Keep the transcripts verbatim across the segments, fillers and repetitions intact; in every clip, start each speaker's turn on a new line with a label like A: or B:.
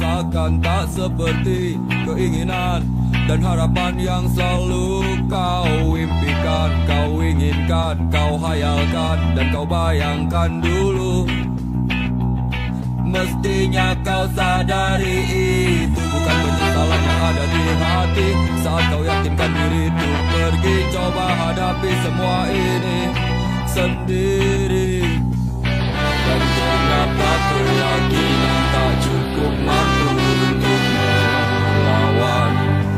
A: rasakan tak seperti keinginan dan harapan yang selalu kau impikan, kau inginkan, kau hayalkan, dan kau bayangkan dulu. Mestinya kau sadari itu bukan penyesalan yang ada di hati. Saat kau yakinkan diri untuk pergi, coba hadapi semua ini sendiri. Dan ternyata keyakinan tak cukup mampu untuk melawan.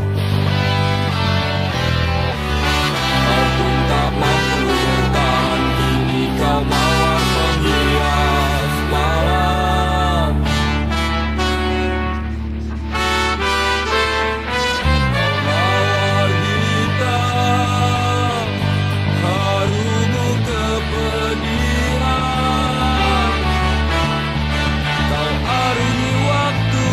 A: Kau pun tak mampu bertahan, kini kau mawar menghias malam. Kau mawar hitam, harumu kepedihan. Kau arungi waktu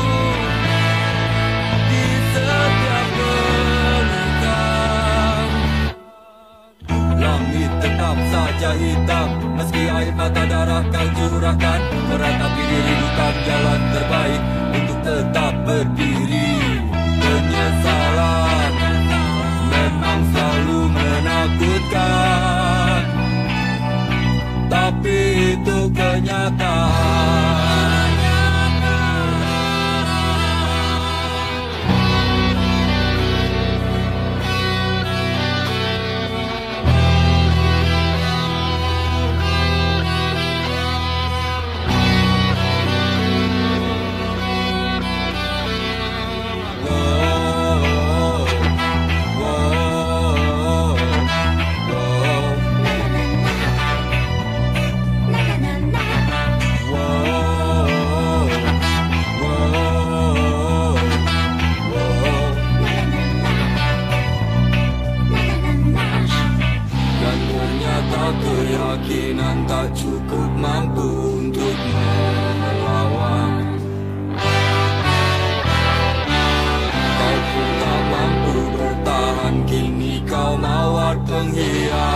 A: di setiap pelukan. Langit tetap saja hitam, meski air mata darah kau curahkan. Meratapi diri bukan jalan terbaik untuk tetap berdiri. Penyesalan memang selalu menakutkan, tapi itu kenyataan. Keyakinan tak cukup mampu untuk melawan. Kau pun tak mampu bertahan, kini kau mawar penghias.